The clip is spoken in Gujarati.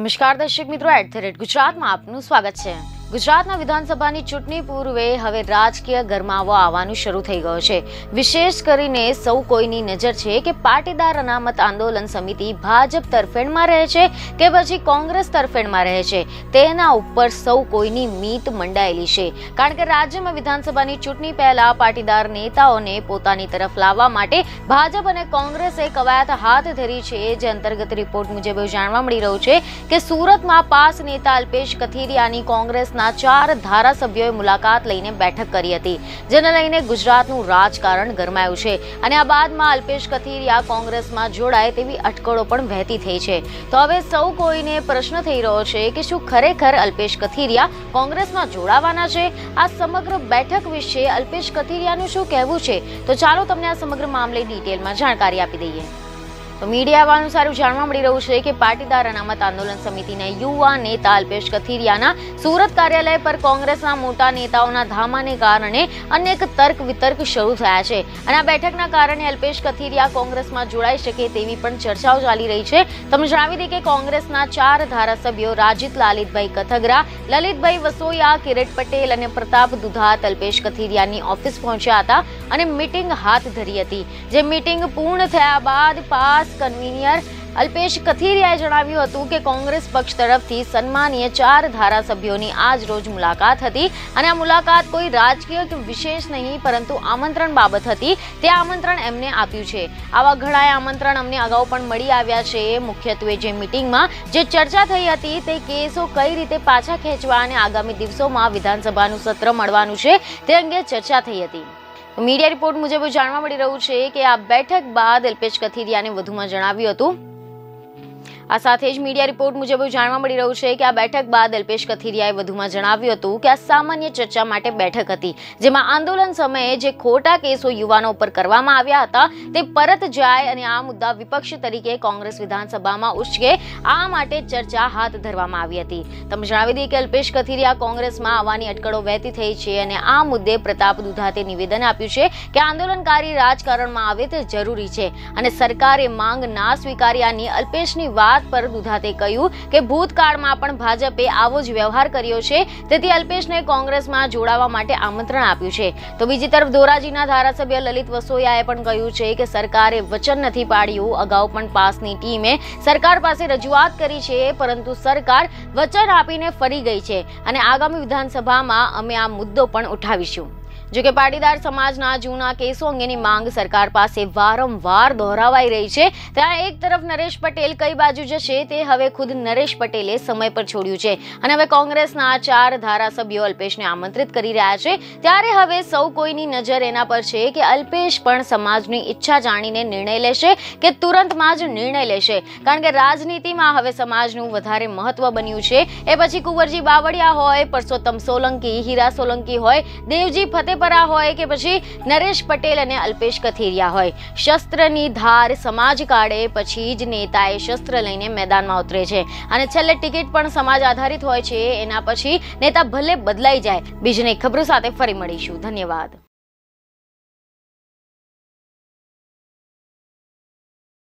નમસ્કાર દર્શક મિત્રો, @ગુજરાતમાં આપનું સ્વાગત છે। ગુજરાતના વિધાનસભાની ચૂંટણી પૂર્વે હવે રાજકીય ગરમાવો આવવાનું શરૂ થઈ ગયો છે। વિશેષ કરીને સૌ કોઈની નજર છે કે પાટીદાર અનામત આંદોલન સમિતિ ભાજપ તરફેણમાં રહે છે કે પછી કોંગ્રેસ તરફેણમાં રહે છે, તેના ઉપર સૌ કોઈની મીત મંડાયેલી છે। કારણ કે રાજ્યમાં વિધાનસભાની ચૂંટણી પહેલા પાટીદાર નેતાઓને પોતાની તરફ લાવવા માટે ભાજપ અને કોંગ્રેસે કવાયત હાથ ધરી છે। જે અંતર્ગત રિપોર્ટ મુજબ જાણવા મળી રહ્યું છે કે સુરતમાં પાસ નેતા અલ્પેશ કથિરિયાની કોંગ્રેસના 4 ધારાસભ્યોએ મુલાકાત લઈને બેઠક કરી હતી, જેને લઈને ગુજરાતનું રાજકારણ ગરમાયું છે અને આ બાદમાં અલ્પેશ કથિરિયા કોંગ્રેસમાં જોડાય તેવી અટકળો પણ વહેતી થઈ છે। તો હવે સૌ કોઈને પ્રશ્ન થઈ રહ્યો છે કે શું ખરેખર અલ્પેશ કથિરિયા કોંગ્રેસમાં જોડાવાના છે? આ સમગ્ર બેઠક વિશે અલ્પેશ કથિરિયાનું શું કહેવું છે? તો ચાલો તમને આ સમગ્ર મામલે ડિટેલમાં જાણકારી આપી દઈએ। તો મીડિયા અનુસાર જાણવા મળી રહ્યું છે કે પાટીદાર અનામત આંદોલન સમિતિના યુવા નેતા અલ્પેશ કથિરિયાના સુરત કાર્યાલય પર કોંગ્રેસના મોટા નેતાઓના ધામાને કારણે અનેક તર્ક વિતર્ક શરૂ થયા છે અને આ બેઠકના કારણે અલ્પેશ કથિરિયા કોંગ્રેસમાં જોડાઈ શકે તેવી પણ ચર્ચાઓ ચાલી રહી છે। તમને જણાવી દઈએ કે કોંગ્રેસના 4 ધારાસભ્યો રાજીત લાલિતભાઈ કથગરા, લલિતભાઈ વસોયા, કિરીટ પટેલ અને પ્રતાપ દુધાત અલ્પેશ કથિરિયાની ઓફિસ પહોંચ્યા હતા અને મીટિંગ હાથ ધરી હતી। જે મીટિંગ પૂર્ણ થયા બાદ પાસ કન્વીનર અલ્પેશ કથિરિયાએ જણાવ્યું હતું કે કોંગ્રેસ પક્ષ તરફથી સન્માનીય 4 ધારાસભ્યોની આજ રોજ મુલાકાત હતી અને આ મુલાકાત કોઈ રાજકીય કે વિશેષ નહીં પરંતુ આમંત્રણ બાબત હતી। તે આમંત્રણ એમને આપ્યું છે। આવા ઘણા આમંત્રણ અમને અગાઉ પણ મળી આવ્યા છે। મુખ્યત્વે જે મીટિંગમાં જે ચર્ચા થઈ હતી તે કેસો કઈ રીતે પાછા ખેંચવા અને આગામી દિવસોમાં વિધાનસભાનું સત્ર મળવાનું છે તે અંગે ચર્ચા થઈ હતી। મીડિયા રિપોર્ટ મુજબ જાણવા મળી રહ્યું છે કે આ બેઠક બાદ અલ્પેશ કથિરિયાને વધુમાં જણાવ્યું હતું। આ સાથે જ મીડિયા રિપોર્ટ મુજબ જાણવા મળી રહ્યું છે કે આ બેઠક બાદ અલ્પેશ કથિરિયાએ વધુમાં જણાવ્યું હતું કે આ સામાન્ય ચર્ચા માટે બેઠક હતી, જેમાં આંદોલન સમયે જે ખોટા કેસો યુવાનો ઉપર કરવામાં આવ્યા હતા તે પરત જાય અને આ મુદ્દા વિપક્ષ તરીકે કોંગ્રેસ વિધાનસભામાં ઉચકે, આ માટે ચર્ચા હાથ ધરવામાં આવી હતી। તમે જણાવી દઈએ કે અલ્પેશ કથિરિયા કોંગ્રેસમાં આવવાની અટકળો વહેતી થઈ છે અને આ મુદ્દે પ્રતાપ દુધાતે નિવેદન આપ્યું છે કે આંદોલનકારી રાજકારણમાં આવે તે જરૂરી છે અને સરકારે માંગ ના સ્વીકાર્યાની અલ્પેશની વાત પર દુધાતે કહ્યું કે ભૂતકાળમાં પણ ભાજપે આવો જ વ્યવહાર કર્યો છે, તેથી અલ્પેશને કોંગ્રેસમાં જોડાવા માટે આમંત્રણ આપ્યું છે। તો બીજી તરફ ધોરાજીના ધારાસભ્ય લલિત વસોયાએ પણ કહ્યું છે કે સરકારે વચન નથી પાડ્યું। અગાઉ પણ પાસની ટીમે સરકાર પાસે રજૂઆત કરી છે, પરંતુ સરકાર વચન આપીને ફરી ગઈ છે અને આગામી વિધાનસભામાં અમે આ મુદ્દો પણ ઉઠાવીશું। જો કે પાટીદાર સમાજના જૂના કેસો અંગેની માંગ સરકાર પાસે વારંવાર દોહરાવાઈ રહી છે। ત્યાં એક તરફ નરેશ પટેલ કઈ બાજુ જશે તે હવે ખુદ નરેશ પટેલે સમય પર છોડ્યું છે અને હવે કોંગ્રેસના 4 ધારાસભ્યો અલ્પેશને આમંત્રિત કરી રહ્યા છે। ત્યારે હવે સૌ કોઈની નજર એના પર છે કે અલ્પેશ પણ સમાજની ઈચ્છા જાણીને નિર્ણય લેશે કે તુરંતમાં જ નિર્ણય લેશે, કારણ કે રાજનીતિમાં હવે સમાજનું વધારે મહત્વ બન્યું છે। એ પછી કુંવરજી બાવળિયા હોય, પરસોત્તમ સોલંકી, હીરા સોલંકી હોય, દેવજી ફતેપરા હોય કે પછી નરેશ પટેલ અને અલ્પેશ કથિરિયા હોય, શસ્ત્રની ધાર સમાજ કાઢે પછી જ નેતાએ શસ્ત્ર લઈને મેદાનમાં ઉતરે છે અને છેલ્લે ટિકિટ પણ સમાજ આધારિત હોય છે। એના પછી નેતા ભલે બદલાઈ જાય। બીજી ખબરો સાથે ફરી મળીશું। ધન્યવાદ।